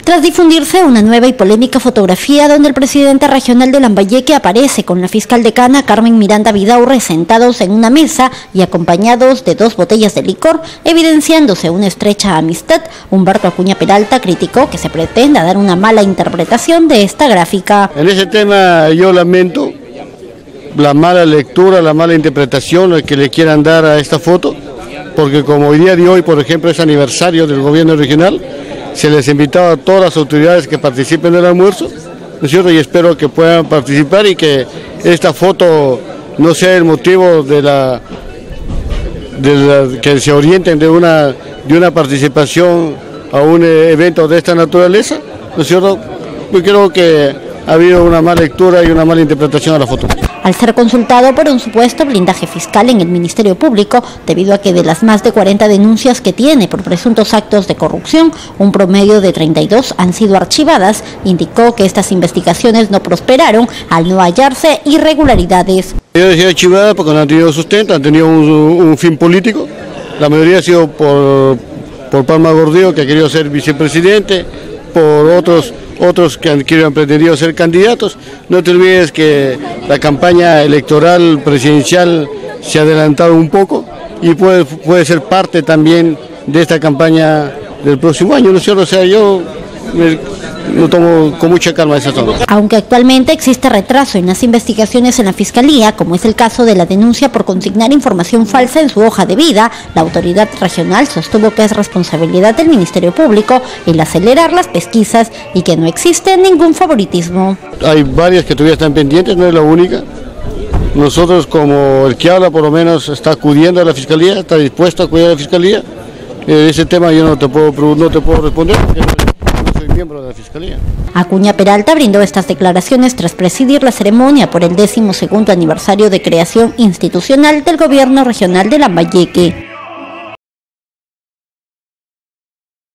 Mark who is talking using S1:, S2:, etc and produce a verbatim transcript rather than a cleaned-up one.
S1: Tras difundirse una nueva y polémica fotografía donde el presidente regional de Lambayeque aparece con la fiscal decana Carmen Miranda Vidaurre sentados en una mesa y acompañados de dos botellas de licor, evidenciándose una estrecha amistad, Humberto Acuña Peralta criticó que se pretenda dar una mala interpretación de esta gráfica.
S2: En ese tema yo lamento la mala lectura, la mala interpretación que le quieran dar a esta foto, porque como hoy día de hoy, por ejemplo, es aniversario del gobierno regional, se les invitaba a todas las autoridades que participen del almuerzo, ¿no es cierto? Y espero que puedan participar y que esta foto no sea el motivo de la, de la que se orienten de una, de una participación a un evento de esta naturaleza, ¿no es cierto? Yo creo que ha habido una mala lectura y una mala interpretación a la foto.
S1: Al ser consultado por un supuesto blindaje fiscal en el Ministerio Público, debido a que de las más de cuarenta denuncias que tiene por presuntos actos de corrupción, un promedio de treinta y dos han sido archivadas, indicó que estas investigaciones no prosperaron al no hallarse irregularidades.
S2: Yo decía archivadas porque no han tenido sustento, han tenido un, un fin político. La mayoría ha sido por, por Palma Gordillo, que ha querido ser vicepresidente, por otros otros que han, que han pretendido ser candidatos. No te olvides que la campaña electoral presidencial se ha adelantado un poco y puede, puede ser parte también de esta campaña del próximo año, ¿no es cierto? O sea, yo me, lo tomo con mucha calma esa zona.
S1: Aunque actualmente existe retraso en las investigaciones en la Fiscalía, como es el caso de la denuncia por consignar información falsa en su hoja de vida, la autoridad regional sostuvo que es responsabilidad del Ministerio Público el acelerar las pesquisas y que no existe ningún favoritismo.
S2: Hay varias que todavía están pendientes, no es la única. Nosotros, como el que habla, por lo menos está acudiendo a la Fiscalía, está dispuesto a acudir a la Fiscalía. Eh, ese tema yo no te puedo, no te puedo responder porque no soy miembro de la Fiscalía.
S1: Acuña Peralta brindó estas declaraciones tras presidir la ceremonia por el décimo segundo aniversario de creación institucional del Gobierno Regional de Lambayeque.